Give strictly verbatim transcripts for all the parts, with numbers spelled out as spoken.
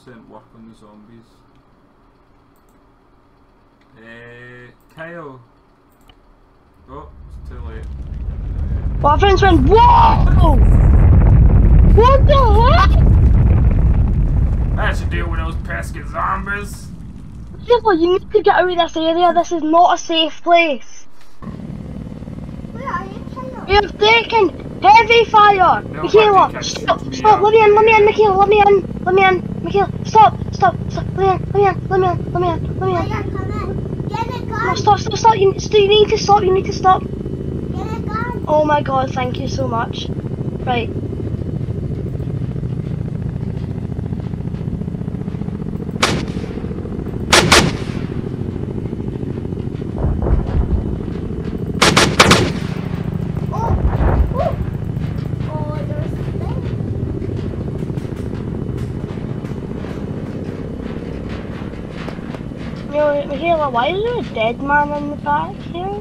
percent work on the zombies. Uh, Kyle. Oh, it's too late. My friends went, whoa! What the heck? That's to deal with those pesky zombies. Seriously, you need to get out of this area. This is not a safe place. Where are you, Kyle? We have taken heavy fire. No, Michaela, can stop, me stop, up. let me in, let me in, Michaela, let me in, let me in, Michaela, stop, stop, stop, let me in, let me in, let me in, let me in, let me in. Kyle, come in. Get a gun. No, stop, stop, stop, you, you need to stop, you need to stop. Get a gun. Oh my god, thank you so much. Right. Yo, Michaela, why is there a dead man in the back here?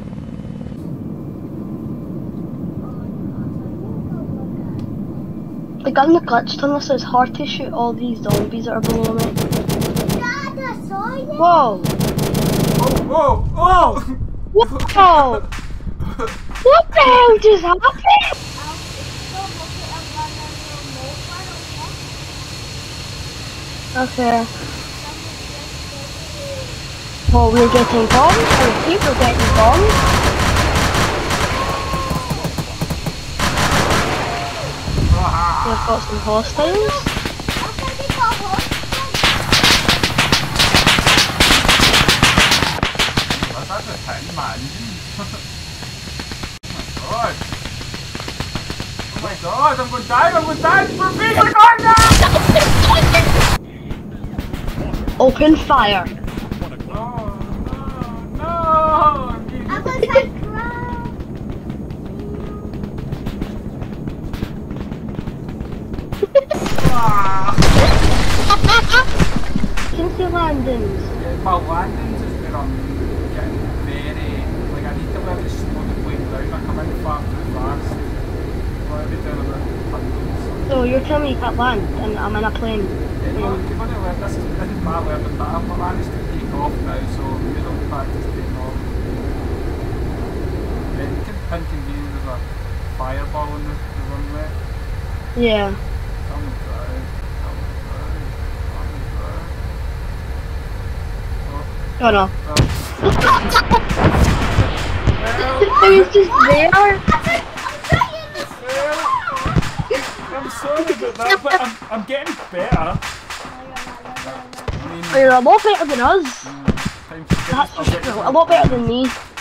The gun that glitched on this is hard to shoot all these zombies that are below me. Dad, I saw you. Whoa! Oh, oh, oh! Whoa! What the hell just happened? Okay. Well, we're getting bombed. I repeat, we're getting bombed. We've got some hostiles. What's that the thing, man? Oh my god! Oh my god, I'm gonna die, I'm gonna die! For me, my god, no! Open fire. No, no, no! I'm gonna take ground. Ah. Since your landings. My landings is where I'm getting very, like I need to let it slow the plane down. I come in far too fast. I'll be down about hundreds. So you're telling me you can't land and I'm in a plane? Yeah, no, Um, you've got to let this is this is my learning, but I've managed to take off now, so you don't practice taking off. Yeah, you can think and view there's a fireball on the, the runway. yeah. Come and drive, come and drive, come and drive. Oh, Oh no. oh. It was just there. I'm sorry about that, but I'm, I'm getting better. I mean, You're a lot better than us. mm, time to That's I'll for get sure. A lot better than me.